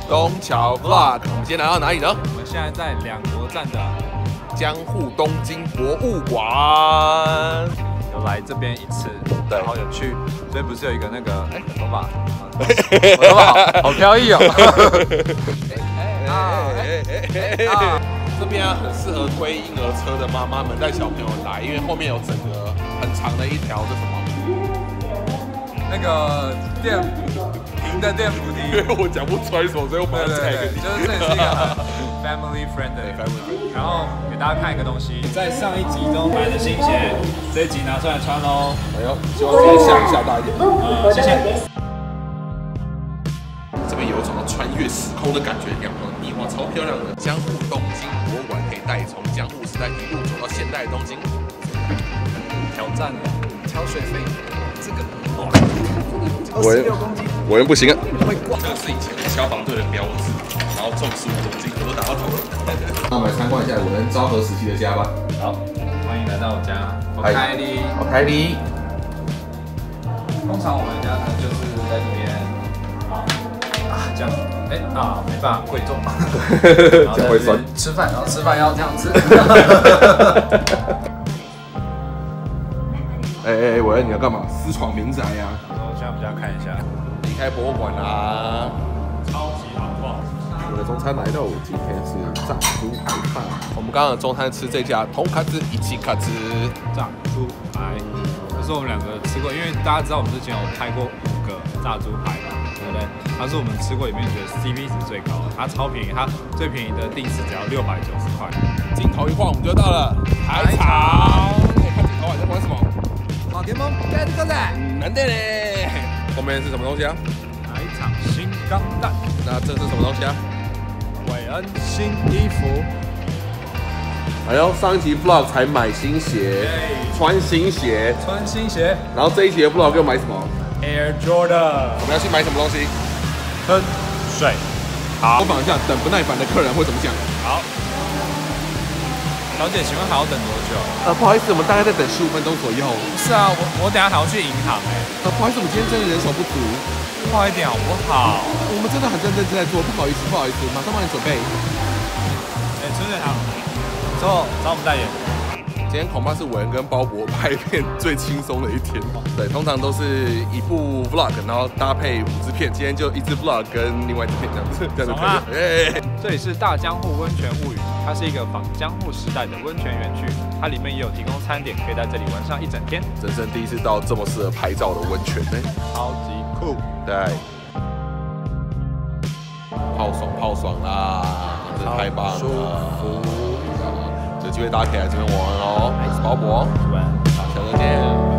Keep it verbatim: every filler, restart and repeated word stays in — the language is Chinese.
东桥 Vlog， 我们今天来到哪里呢？ 我们现在在两国站的江户东京博物馆， 有来这边一次，然后有去，所以不是有一个那个哎，头发，我头发好好飘逸哦。哎啊哎哎啊！ 这边啊很适合推婴儿车的妈妈们带小朋友来，因为后面有整个很长的一条这什么？ 那个电平的电扶梯， 因为我讲不出来什么，所以我把它拆给你。 就是这也是一个很 family friendly family。然后给大家看一个东西，在上一集中买的新鞋，这一集拿出来穿喽。 哎呦，希望今天下雨下大一点。 嗯，谢谢。 这边有一种穿越时空的感觉，阳光壁画超漂亮的。江户东京博物馆可以带你从江户时代一路走到现代的东京。 挑战挑水飞，这个。 我我人不行啊！这个是以前消防队的标志，然后重十五公斤，我都打到头了。那我们来参观一下我们昭和时期的家吧。 好，欢迎来到我家。我开的， 我开的。 通常我们家呢就是在这边啊这样，哎啊没办法贵重嘛，然后在这边吃饭，然后吃饭要这样吃。 哎哎哎，伟恩你要干嘛？私闯民宅呀！ 我现在比较看一下， 离开博物馆啦， 超级好逛。 我的中餐来喽，今天是炸猪排饭。我们刚刚的中餐吃这家通卡兹一起卡兹炸猪排，这是我们两个吃过，因为大家知道我们之前有拍过五个炸猪排嘛，对不对？它是我们吃过里面觉得 C P 值最高的，它超便宜，它最便宜的定时只要六百九十块。 镜头一晃，我们就到了海草。看镜头啊，在玩什么？ 宝可梦干哥仔， 难的嘞。后面是什么东西啊？ 海草新钢弹。 那这是什么东西啊？ 韦恩新衣服。 哎呦，上一集 vlog 才买新鞋，穿新鞋， 穿新鞋。 然后这一集的 vlog 又买什么 ？Air Jordan。 我们要去买什么东西？ 喷水。好。 模仿一下，等不耐烦的客人会怎么讲？ 好。小姐，请问还要等多久？ 呃，不好意思，我们大概在等十五分钟左右。 不是啊，我我等下还要去银行哎。 呃，不好意思，我们今天真的人手不足， 快一点好不好？ 我们真的很认真在做，不好意思，不好意思，马上帮你准备。 哎，春水堂，之后找我们代言。 今天恐怕是伟恩跟包博拍片最轻松的一天。对，通常都是一部 vlog， 然后搭配五支片，今天就一支 vlog 跟另外一支片这样子，这样就可以了。哎， 这里是大江户温泉物语，它是一个仿江户时代的温泉园区，它里面也有提供餐点，可以在这里玩上一整天。 人生第一次到这么适合拍照的温泉呢， 超级酷。 对，泡爽泡爽啦，这太棒了。有机会大家可以来这边玩哦，我是包博， 晚安， 下周见。